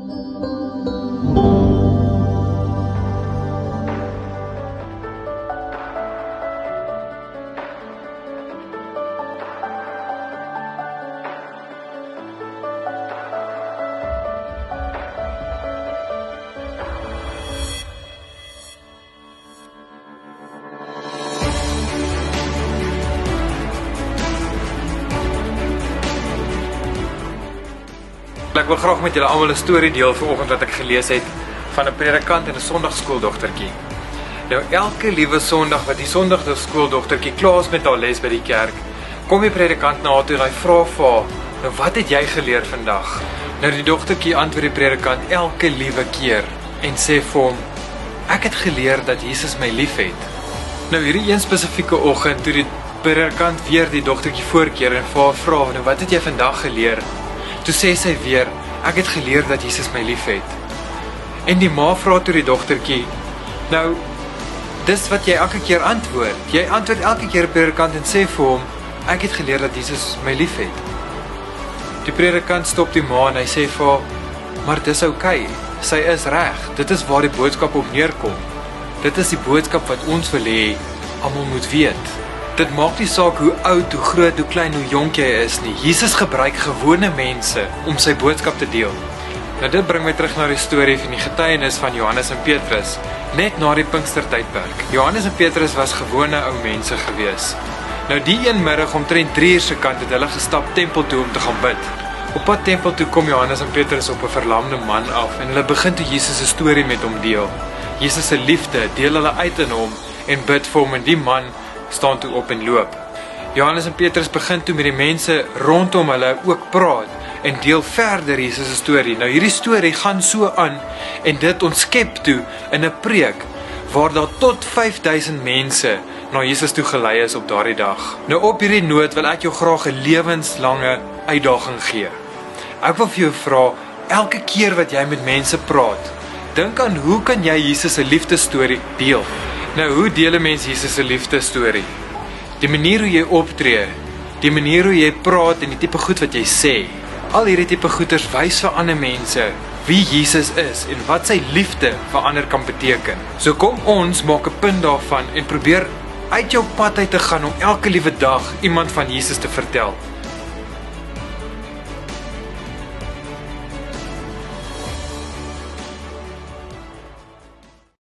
Ek wil graag met julle almal 'n storie deel vanoggend wat ek gelees het van 'n predikant en 'n sonndagskooldogtertjie. Nou elke liewe Sondag wat die sonndagskooldogtertjie klaar is met haar les by die kerk, kom die predikant na haar toe en hy vra vir haar, nou wat het jy geleer vandag? Nou die dogtertjie antwoord die predikant elke liewe keer en sê vir hom, ek het geleer dat Jesus my liefhet. Nou hierdie een spesifieke oggend toe die predikant weer die dogtertjie voorkeer en vir haar vra, nou wat het jy vandag geleer? Toe sê sy weer, ek het geleer dat Jesus my liefhet. En die ma vra toe die dogtertjie, nou, dis wat jy elke keer antwoord. Jy antwoord elke keer op die predikant en sê vir hom, ek het geleer dat Jesus my liefhet. Die predikant stop die ma en hy sê vir haar, maar dis oukei, sy is reg, dit is waar die boodskap op neerkom. Dit is die boodskap wat ons wil hê, almal moet weet. Dit maak nie saak hoe oud, hoe groot, hoe klein, hoe jonk jy is nie. Jesus gebruik gewone mense om sy boodskap te deel. Nou dit bring my terug na die storie van die getuienis van Johannes en Petrus, net na die Pinkstertydperk. Johannes en Petrus was gewone ou mense gewees. Nou die een middag omtrent 3 uur se kant het hulle gestap tempel toe om te gaan bid. Op pad tempel toe kom Johannes en Petrus op 'n verlamde man af en hulle begin toe Jesus se storie met hom deel. Jesus se liefde deel hulle uit in hom en bid vir hom en die man staan toe op en loop. Johannes en Petrus begin toe met die mense rondom hulle ook praat en deel verder Jesus se storie. Nou hierdie storie gaan so aan en dit ontskep toe in 'n preek waar daar tot 5000 mense na Jesus toe gelei is op daardie dag. Nou op hierdie noot wil ek jou graag 'n lewenslange uitdaging gee. Ek wil vir jou vra, elke keer wat jy met mense praat, dink aan hoe kan jy Jesus se liefdesstorie deel? Nou, hoe deel 'n mens Jesus se liefdesstorie? Die manier hoe jy optree, die manier hoe jy praat en die tipe goed wat jy sê. Al hierdie tipe goeders wys vir ander mense wie Jesus is en wat sy liefde vir ander kan beteken. So kom ons maak 'n punt daarvan en probeer uit jou pad uit te gaan om elke liewe dag iemand van Jesus te vertel.